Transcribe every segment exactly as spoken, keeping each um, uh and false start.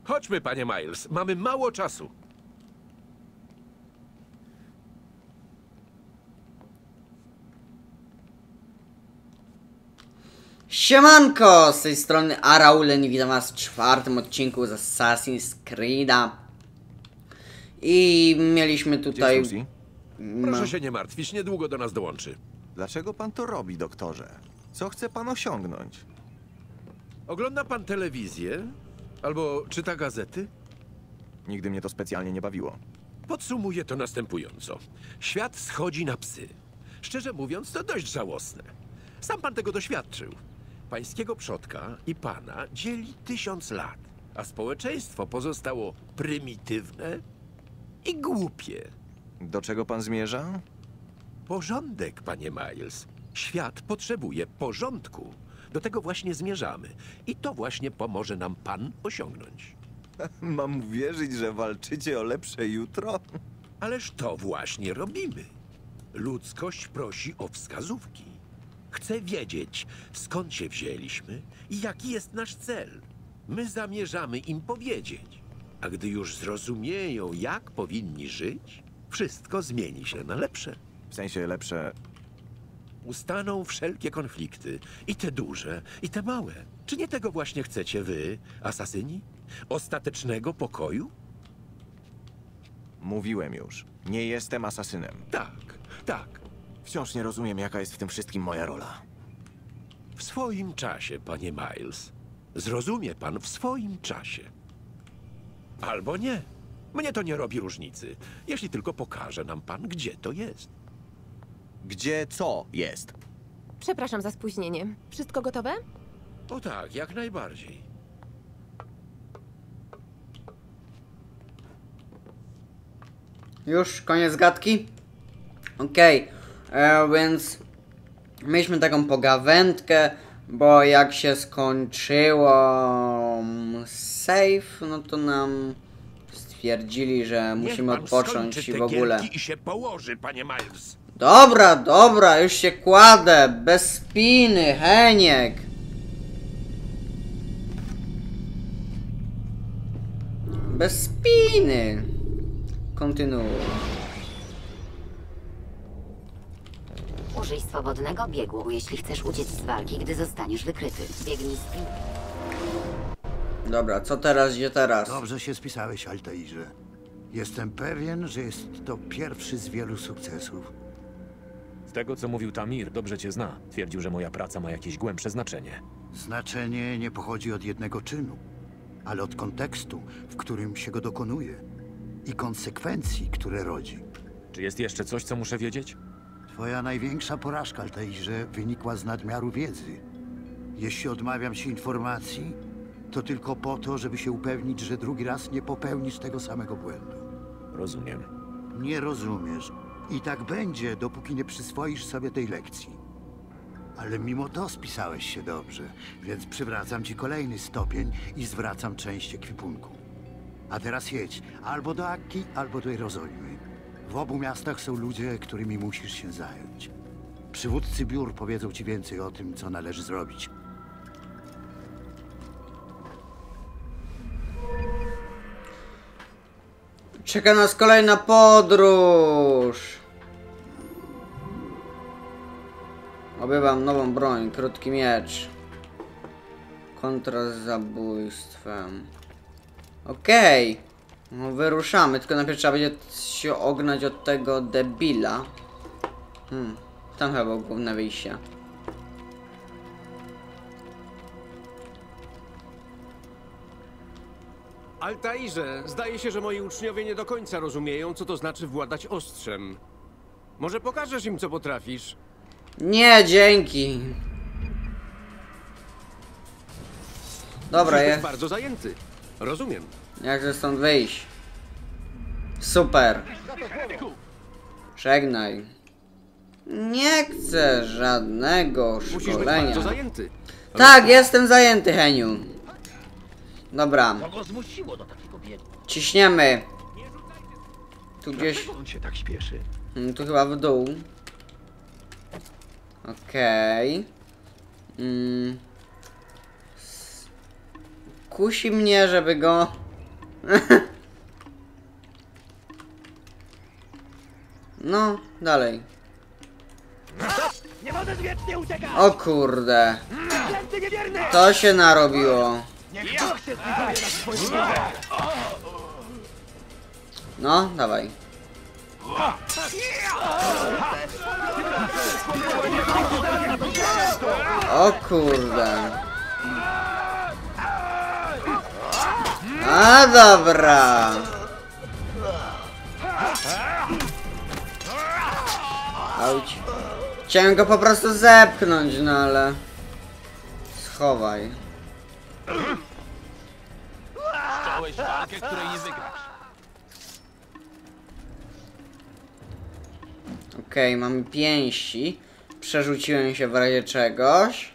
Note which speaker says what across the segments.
Speaker 1: Chodźmy, panie Miles. Mamy mało czasu.
Speaker 2: Siemanko! Z tej strony Araulen i witam was w czwartym odcinku z Assassin's Creed'a. I mieliśmy tutaj...
Speaker 3: Gdzie Suzy?
Speaker 1: Proszę się nie martwić, niedługo do nas dołączy.
Speaker 3: Dlaczego pan to robi, doktorze? Co chce pan osiągnąć?
Speaker 1: Ogląda pan telewizję? Albo czyta gazety?
Speaker 3: Nigdy mnie to specjalnie nie bawiło.
Speaker 1: Podsumuję to następująco. Świat schodzi na psy. Szczerze mówiąc, to dość żałosne. Sam pan tego doświadczył. Pańskiego przodka i pana dzieli tysiąc lat, a społeczeństwo pozostało prymitywne i głupie.
Speaker 3: Do czego pan zmierza?
Speaker 1: Porządek, panie Miles. Świat potrzebuje porządku. Do tego właśnie zmierzamy. I to właśnie pomoże nam pan osiągnąć.
Speaker 3: Mam wierzyć, że walczycie o lepsze jutro?
Speaker 1: Ależ to właśnie robimy. Ludzkość prosi o wskazówki. Chce wiedzieć, skąd się wzięliśmy i jaki jest nasz cel. My zamierzamy im powiedzieć. A gdy już zrozumieją, jak powinni żyć, wszystko zmieni się na lepsze.
Speaker 3: W sensie lepsze...
Speaker 1: Ustaną wszelkie konflikty. I te duże, i te małe. Czy nie tego właśnie chcecie wy, asasyni? Ostatecznego pokoju?
Speaker 3: Mówiłem już. Nie jestem asasynem.
Speaker 1: Tak, tak.
Speaker 3: Wciąż nie rozumiem, jaka jest w tym wszystkim moja rola.
Speaker 1: W swoim czasie, panie Miles. Zrozumie pan w swoim czasie. Albo nie. Mnie to nie robi różnicy, jeśli tylko pokaże nam pan, gdzie to jest.
Speaker 3: Gdzie co jest?
Speaker 4: Przepraszam za spóźnienie. Wszystko gotowe?
Speaker 1: O tak, jak najbardziej.
Speaker 2: Już koniec gadki? Okej, okay. Więc mieliśmy taką pogawędkę, bo jak się skończyło save, no to nam stwierdzili, że musimy
Speaker 1: Niech pan
Speaker 2: odpocząć
Speaker 1: skończy
Speaker 2: i
Speaker 1: te
Speaker 2: w ogóle.
Speaker 1: gierki i się położy, panie Miles.
Speaker 2: Dobra, dobra, już się kładę, bez spiny, Heniek. Bez spiny. Kontynuuj.
Speaker 5: Użyj swobodnego biegu, jeśli chcesz uciec z walki, gdy zostaniesz wykryty. Biegnij z pił.
Speaker 2: Dobra, co teraz, gdzie teraz?
Speaker 6: Dobrze się spisałeś, Altairze. Jestem pewien, że jest to pierwszy z wielu sukcesów.
Speaker 7: Z tego, co mówił Tamir, dobrze cię zna. Twierdził, że moja praca ma jakieś głębsze znaczenie.
Speaker 6: Znaczenie nie pochodzi od jednego czynu, ale od kontekstu, w którym się go dokonuje i konsekwencji, które rodzi.
Speaker 7: Czy jest jeszcze coś, co muszę wiedzieć?
Speaker 6: Twoja największa porażka, Altairze, wynikła z nadmiaru wiedzy. Jeśli odmawiam ci informacji, to tylko po to, żeby się upewnić, że drugi raz nie popełnisz tego samego błędu.
Speaker 7: Rozumiem.
Speaker 6: Nie rozumiesz. I tak będzie, dopóki nie przyswoisz sobie tej lekcji. Ale mimo to spisałeś się dobrze, więc przywracam ci kolejny stopień i zwracam część ekwipunku. A teraz jedź albo do Akki, albo do Jerozolimy. W obu miastach są ludzie, którymi musisz się zająć. Przywódcy biur powiedzą ci więcej o tym, co należy zrobić.
Speaker 2: Czeka nas kolejna podróż. Obywam nową broń, krótki miecz. Kontra z zabójstwem. Okej. Okay. No, wyruszamy, tylko najpierw trzeba będzie się ognać od tego debila. Hmm. Tam chyba było główne wyjście.
Speaker 8: Altairze, zdaje się, że moi uczniowie nie do końca rozumieją, co to znaczy władać ostrzem. Może pokażesz im, co potrafisz?
Speaker 2: Nie, dzięki. Dobra,
Speaker 8: Jesteś
Speaker 2: jest.
Speaker 8: bardzo zajęty. Rozumiem.
Speaker 2: Jak ze stąd wyjść? Super. Żegnaj. Nie chcę żadnego
Speaker 8: Musisz być
Speaker 2: szkolenia.
Speaker 8: bardzo zajęty.
Speaker 2: Tak, jestem zajęty, Heniu. Dobra.
Speaker 9: Kogo zmusiło do takiego biegu?
Speaker 2: Ciśniemy. Tu gdzieś...
Speaker 9: Dlaczego on się tak śpieszy?
Speaker 2: Hmm, tu chyba w dół. Okej. Okay. Mm. Kusi mnie, żeby go No, dalej.
Speaker 9: Nie możesz wiecznie uciekać!
Speaker 2: O kurde. To się narobiło.
Speaker 9: Niech Bóg się zlituje nad swoją drogę!
Speaker 2: No, dawaj. O kurde. A dobra. Auć. Chciałem go po prostu zepchnąć, no ale... Schowaj.
Speaker 9: Chciałeś walkę, której nie wygrasz.
Speaker 2: Okej, okay, mamy pięści. Przerzuciłem się w razie czegoś.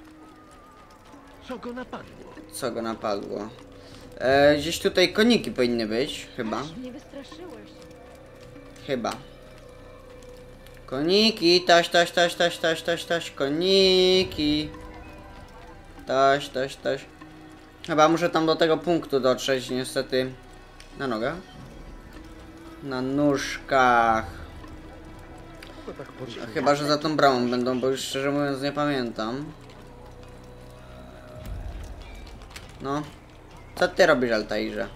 Speaker 9: Co go napadło?
Speaker 2: Co go napadło? E, gdzieś tutaj koniki powinny być, chyba.
Speaker 4: Mnie wystraszyłeś.
Speaker 2: Chyba. Koniki, taś, taś, taś, taś, taś, taś, taś, koniki. Taś, taś, taś. Chyba muszę tam do tego punktu dotrzeć, niestety. Na nogach? Na nóżkach. A chyba, że za tą bramą będą, bo już szczerze mówiąc nie pamiętam. No. Co ty robisz, Altairze?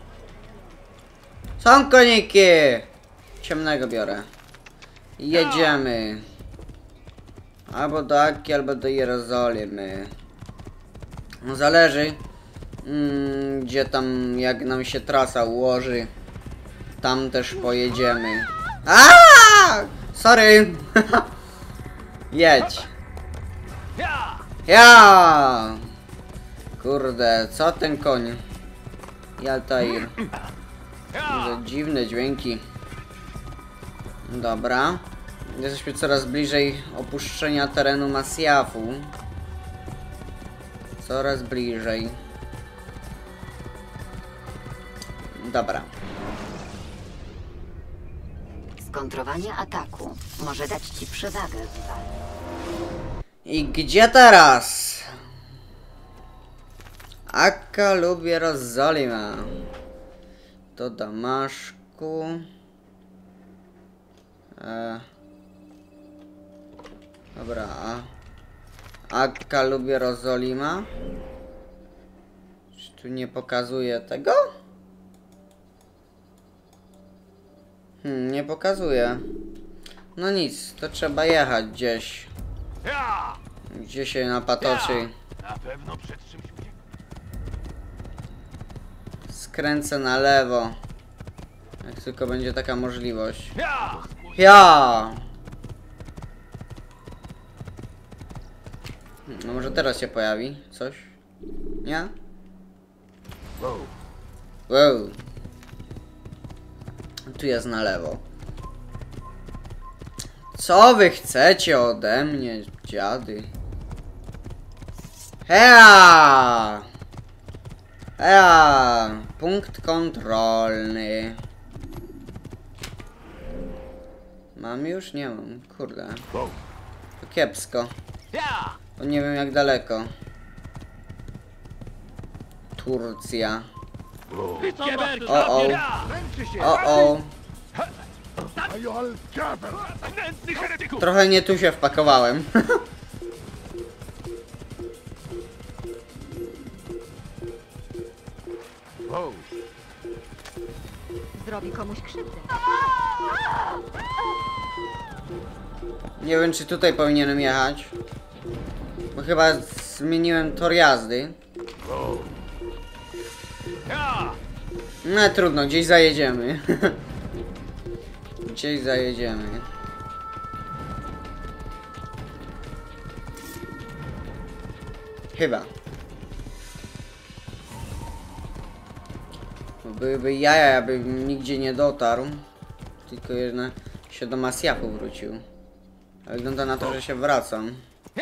Speaker 2: Są koniki! Ciemnego biorę. Jedziemy. Albo do Akki, albo do Jerozolimy. No zależy. Mm, gdzie tam, jak nam się trasa ułoży. Tam też pojedziemy. Aaaa! Sorry. Jedź. Ja! Kurde, co ten koń? I Altair. Za dziwne dźwięki. Dobra. Jesteśmy coraz bliżej opuszczenia terenu Masjafu. Coraz bliżej. Dobra.
Speaker 5: Skontrowanie ataku może dać ci przewagę w walce.
Speaker 2: I gdzie teraz? Akka lub Jerozolima. Do Damaszku. E... Dobra. Akka lub Jerozolima. Czy tu nie pokazuje tego? Hmm, nie pokazuje. No nic, to trzeba jechać gdzieś. Gdzie się napatoczy.
Speaker 9: Na pewno przed czymś uciekł.
Speaker 2: Skręcę na lewo. Jak tylko będzie taka możliwość. Ja! No może teraz się pojawi coś? Nie? Wow. Tu jest na lewo. Co wy chcecie ode mnie, dziady? Hea! Hea! Punkt kontrolny. Mam już? Nie mam. Kurde. To kiepsko. To nie wiem jak daleko. Turcja. O o. O o. Trochę nie tu się wpakowałem.
Speaker 4: Zrobi komuś krzywdę.
Speaker 2: Nie wiem czy tutaj powinienem jechać. Bo chyba zmieniłem tor jazdy. No trudno, gdzieś zajedziemy. Gdzieś zajedziemy. Chyba. Byłyby jaja, abym nigdzie nie dotarł. Tylko jednak się do Masjafu wrócił. A wygląda na to, że się wracam.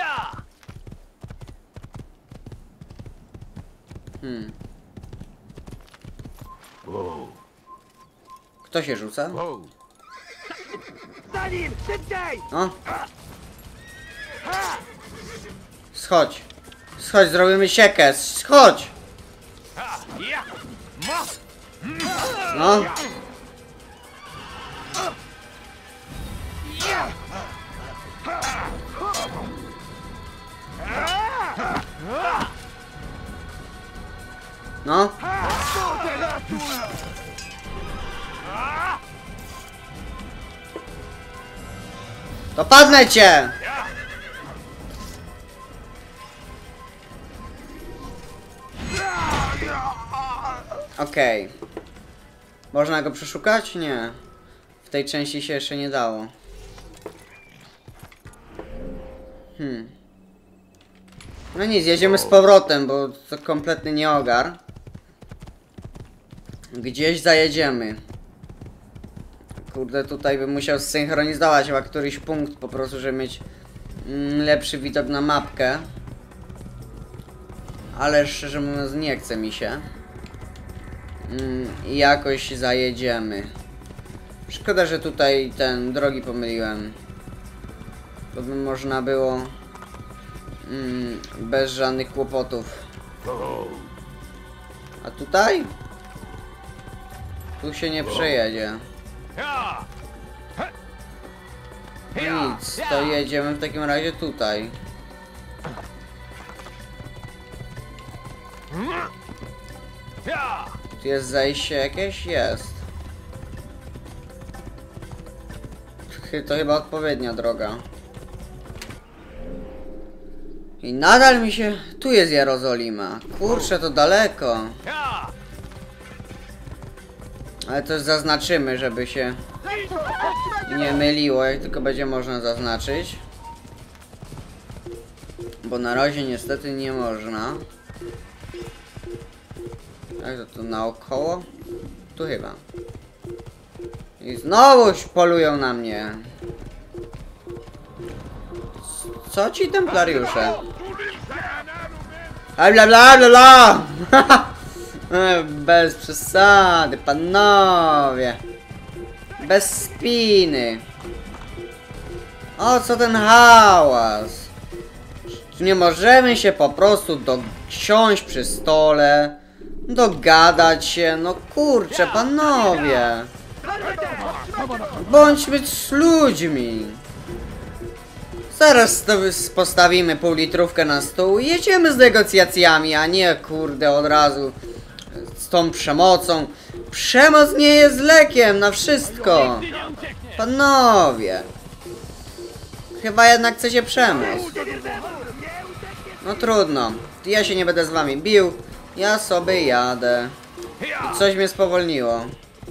Speaker 2: Hmm. Kto się rzuca?
Speaker 9: Za nim! Szybciej!
Speaker 2: O! Schodź! Schodź, zrobimy siekę! Schodź! No. No. Dopadnę cię! Okej. Okay. Można go przeszukać? Nie. W tej części się jeszcze nie dało. Hmm. No nic, jedziemy z powrotem, bo to kompletny nie ogar. Gdzieś zajedziemy. Kurde, tutaj bym musiał zsynchronizować chyba któryś punkt po prostu, żeby mieć mm, lepszy widok na mapkę. Ale szczerze mówiąc nie chce mi się. Mm, I jakoś zajedziemy. Szkoda, że tutaj ten drogi pomyliłem. To by można było mm, bez żadnych kłopotów. A tutaj? Tu się nie przejedzie. Nic, to jedziemy w takim razie tutaj. Tu jest zajście jakieś? Jest. To chyba odpowiednia droga. I nadal mi się... Tu jest Jerozolima. Kurczę, to daleko. Ale to zaznaczymy, żeby się nie myliło, jak tylko będzie można zaznaczyć. Bo na razie niestety nie można. Jak to tu naokoło? Tu chyba. I znowu polują na mnie. Co ci templariusze? A bla bla bla bla! Bez przesady, panowie. Bez spiny. O co ten hałas? Czy nie możemy się po prostu dosiąść przy stole? Dogadać się? No kurczę, panowie. Bądźmy ludźmi. Zaraz postawimy półlitrówkę na stół i jedziemy z negocjacjami, a nie kurde od razu z tą przemocą. Przemoc nie jest lekiem na wszystko. Panowie. Chyba jednak chcecie przemoc. No trudno. Ja się nie będę z wami bił. Ja sobie jadę. I coś mnie spowolniło.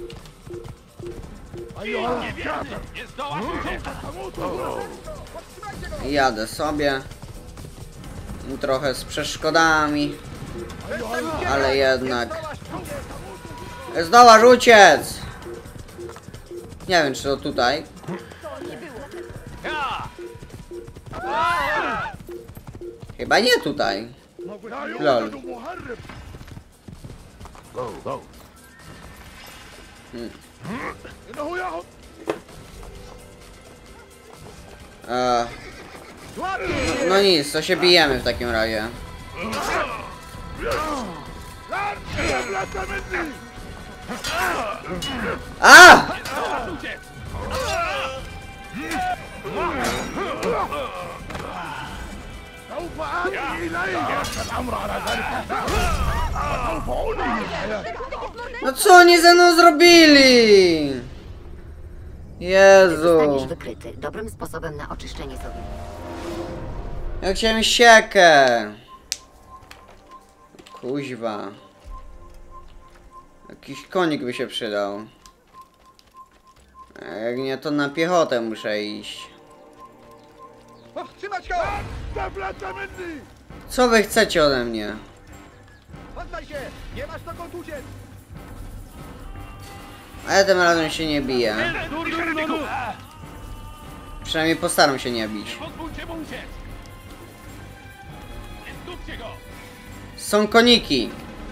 Speaker 2: Jadę sobie. Trochę z przeszkodami. Ale jednak. Zdołasz uciec! Nie wiem, czy to tutaj. Chyba nie tutaj. Lol. Hmm. Eee. No nic, to się bijemy w takim razie. A! No co oni ze mną zrobili? Jezu.
Speaker 5: Zostaniesz wykryty. Dobrym sposobem na oczyszczenie sobie.
Speaker 2: Ja chciałem siekę. Kuźwa. Jakiś konik by się przydał. A jak nie, to na piechotę muszę iść. Co wy chcecie ode mnie? A ja tym razem się nie biję. Przynajmniej postaram się nie bić. Są koniki.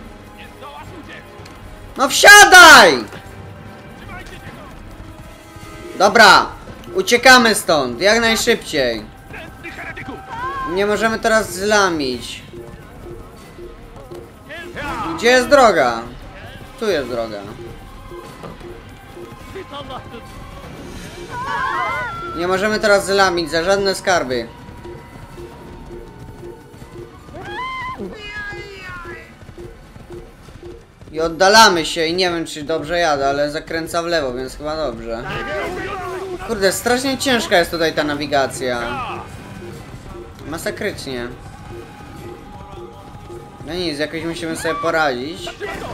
Speaker 2: No wsiadaj! Dobra, uciekamy stąd, jak najszybciej. Nie możemy teraz zlamić. Gdzie jest droga? Tu jest droga. Nie możemy teraz zlamić za żadne skarby. I oddalamy się i nie wiem, czy dobrze jadę, ale zakręca w lewo, więc chyba dobrze. Kurde, strasznie ciężka jest tutaj ta nawigacja. Masakrycznie. No nic, jakoś musimy sobie poradzić.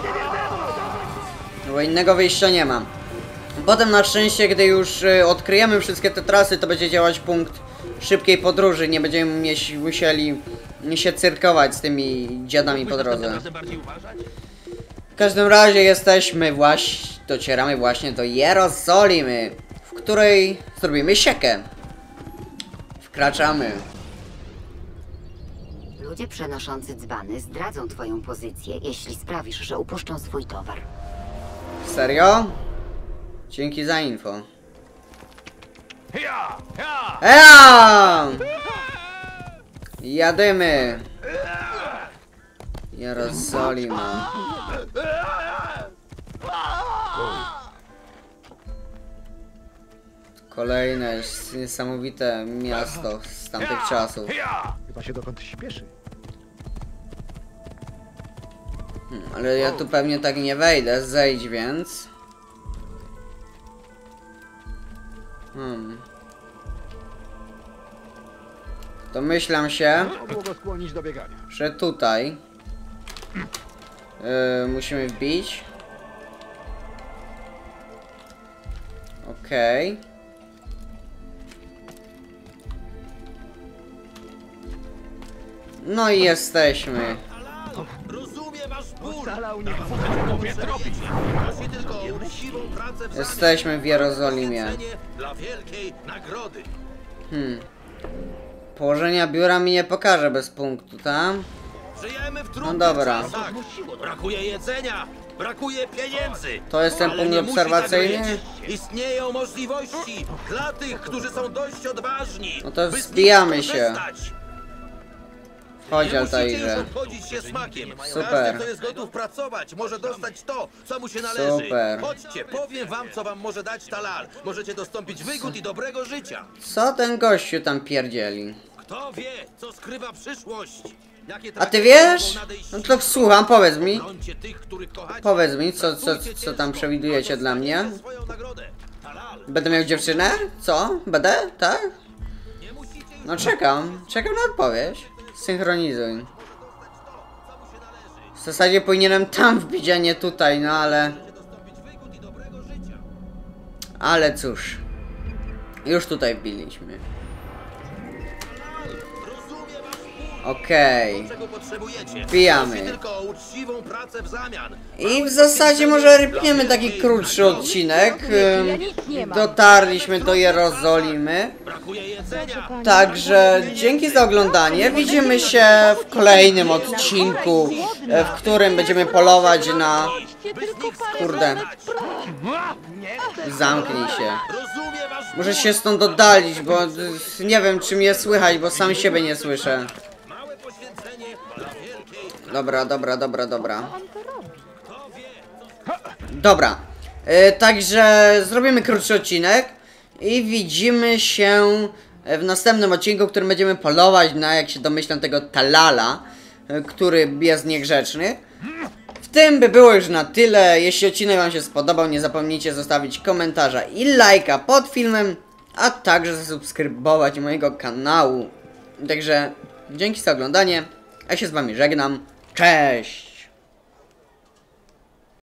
Speaker 2: No bo innego wyjścia nie ma. Potem na szczęście, gdy już y, odkryjemy wszystkie te trasy, to będzie działać punkt szybkiej podróży. Nie będziemy mieć, musieli się cyrkować z tymi dziadami po drodze. W każdym razie jesteśmy właśnie, docieramy właśnie do Jerozolimy, w której zrobimy siekę. Wkraczamy.
Speaker 5: Ludzie przenoszący dzbany zdradzą twoją pozycję, jeśli sprawisz, że upuszczą swój towar.
Speaker 2: Serio? Dzięki za info.
Speaker 9: Ja! Ja!
Speaker 2: Ea! Jadymy. Jerozolima. Kolejne jest niesamowite miasto z tamtych czasów.
Speaker 9: Ja!
Speaker 10: Chyba się dokąd śpieszy.
Speaker 2: Hmm, ale ja tu pewnie tak nie wejdę, zejdź więc. Hmm. Domyślam się,
Speaker 10: Mogło go skłonić do biegania.
Speaker 2: że tutaj yy, musimy wbić. Okej. Okay. No i jesteśmy.
Speaker 1: Rozumiem wasz ból.
Speaker 10: Ocalał nie
Speaker 1: Mówię tropić. Prosi tylko o uczciwą pracę w
Speaker 2: Jesteśmy w Jerozolimie.
Speaker 1: dla wielkiej nagrody.
Speaker 2: Hmm. Położenia biura mi nie pokaże bez punktu, tam.
Speaker 1: Żyjemy w
Speaker 2: No
Speaker 1: trudnych
Speaker 2: dobra.
Speaker 1: czasach. Brakuje jedzenia, brakuje pieniędzy.
Speaker 2: To jest ten
Speaker 1: Ale
Speaker 2: punkt
Speaker 1: nie musi
Speaker 2: obserwacyjny?
Speaker 1: tak być. Istnieją możliwości dla tych, którzy są dość odważni.
Speaker 2: No to
Speaker 1: by z nich
Speaker 2: wzbijamy się.
Speaker 1: skorzystać.
Speaker 2: Chodź,
Speaker 1: Nie musicie już
Speaker 2: Altairze.
Speaker 1: obchodzić się smakiem.
Speaker 2: Super.
Speaker 1: Każdy, kto jest gotów pracować, może dostać to, co mu się należy.
Speaker 2: Super.
Speaker 1: Chodźcie, powiem wam, co wam może dać Talal. Możecie dostąpić wygód i dobrego życia.
Speaker 2: Co ten gościu tam pierdzieli?
Speaker 1: Kto wie, co skrywa przyszłość? Jakie
Speaker 2: A ty
Speaker 1: tragedie
Speaker 2: wiesz?
Speaker 1: mogą nadejść
Speaker 2: No to słucham, powiedz mi.
Speaker 1: obrońcie tych, których kochacie.
Speaker 2: Powiedz mi, co, co,
Speaker 1: Pracujcie
Speaker 2: co tam
Speaker 1: ciężko,
Speaker 2: przewidujecie
Speaker 1: a
Speaker 2: dla mnie?
Speaker 1: dostaniecie swoją nagrodę. Talal.
Speaker 2: Będę miał dziewczynę? Co? Będę? Tak?
Speaker 1: Nie musicie już
Speaker 2: No czekam. Czekam na odpowiedź. Synchronizuj. W zasadzie powinienem tam wbić, a nie tutaj, no ale...
Speaker 1: dostąpić wygód i dobrego życia.
Speaker 2: Ale cóż. Już tutaj wbiliśmy.
Speaker 1: Rozumiem wasz ból.
Speaker 2: Okej.
Speaker 1: Czego potrzebujecie?
Speaker 2: Wbijamy.
Speaker 1: Prosi tylko o uczciwą pracę w zamian.
Speaker 2: I w zasadzie może rypniemy taki krótszy odcinek. Ym, Dotarliśmy do Jerozolimy.
Speaker 1: Brakuje jedzenia.
Speaker 2: Także dzięki za oglądanie. Widzimy się w kolejnym odcinku, e, w którym będziemy polować na... Kurde. Zamknij się.
Speaker 1: Rozumiem wasz
Speaker 2: Muszę się stąd oddalić, bo y, nie wiem, czy mnie słychać, bo sam siebie nie słyszę.
Speaker 1: małe poświęcenie dla wielkiej.
Speaker 2: Dobra, dobra, dobra, dobra. Dobra. E, także zrobimy krótszy odcinek i widzimy się w następnym odcinku, w którym będziemy polować na, jak się domyślam, tego Talala, e, który jest niegrzeczny. W tym by było już na tyle. Jeśli odcinek wam się spodobał, nie zapomnijcie zostawić komentarza i lajka pod filmem, a także zasubskrybować mojego kanału. Także dzięki za oglądanie, a ja się z wami żegnam. Cześć!